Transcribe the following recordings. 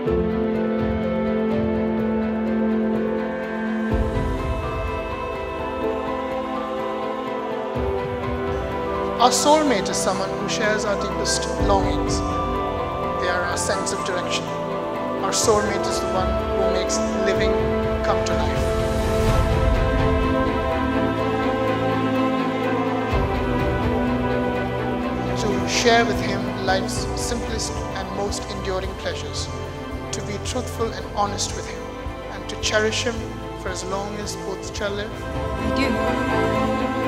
Our soulmate is someone who shares our deepest longings. They are our sense of direction. Our soulmate is the one who makes living come to life. To share with him life's simplest and most enduring pleasures. To be truthful and honest with him. And to cherish him for as long as both shall live. I do.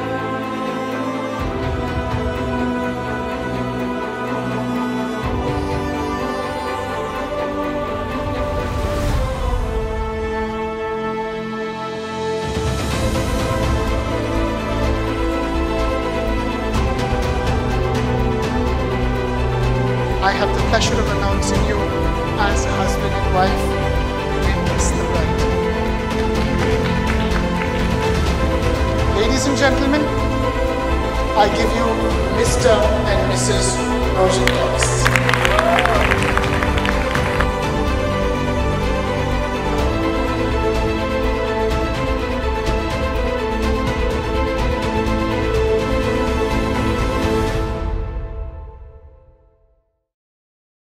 I have the pleasure of announcing you as husband and wife in Kiss the Bride. Ladies and gentlemen, I give you Mr. and Mrs. Rosencrantz.